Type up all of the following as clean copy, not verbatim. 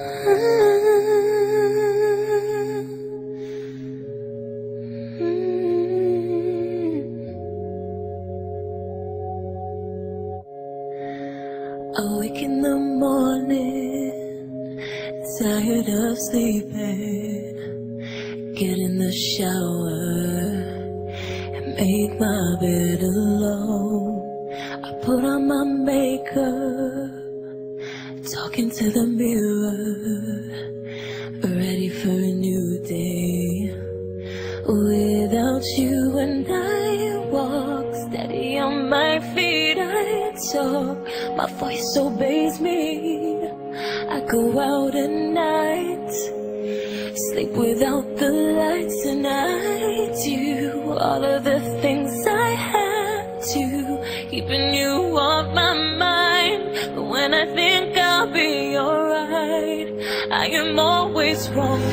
Awake in the morning, tired of sleeping. Get in the shower and make my bed alone. I put on my makeup, talking to the mirror, ready for a new day. Without you and I walk steady on my feet. I talk, my voice obeys me. I go out at night, sleep without the lights, and I do all of the things I had to, keeping you on my mind. But when I think I'll be alright, I am always wrong.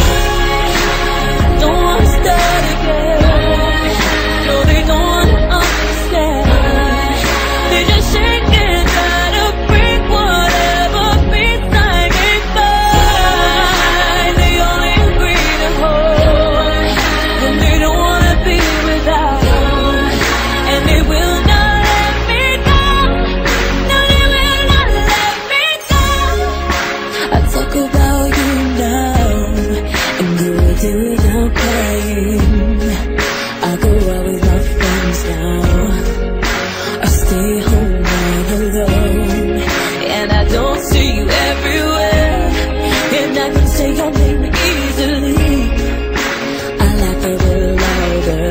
I don't wanna start again. No, they don't wanna understand. They just shake and try to break whatever beats I may find. They only agree to hold, and they don't wanna be without. And they will not let me go. No, they will not let me go. I talk about you now, and go do without crying. I go out with my friends now, I stay home all alone, and I don't see you everywhere. And I can say your name easily, I laugh a little louder.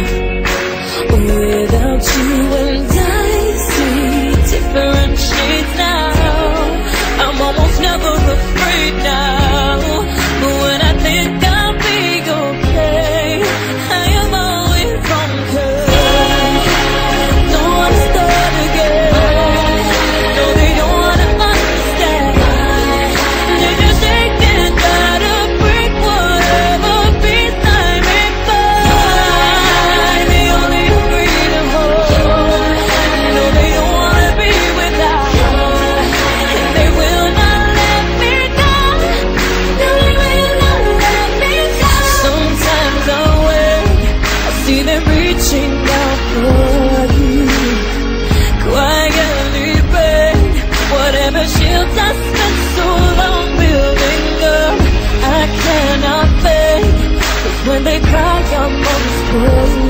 Without you and I see different shades now. I'm almost never afraid now, but when I think I'll be okay, I am always wrong. 'Cause don't wanna start again. No, they don't wanna understand. They just shake and try to break whatever beats I may find. They only agree to hold. No, they don't wanna be without. And they will not let me go. No, they will not let me go. Sometimes I wake, I see them reaching out for you, quietly break whatever shields I spent so long building up. I cannot fake, 'cause when they cry I'm unexposed.